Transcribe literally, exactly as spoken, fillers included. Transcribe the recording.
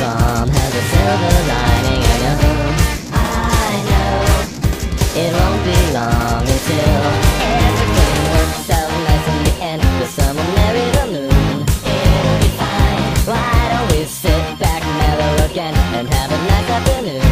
storm has a silver lining. I know, I know, it won't be long until everything works out nice in the end. The sun will marry the moon, it'll be fine. Why don't we sit back, mellow again, and have a nice afternoon?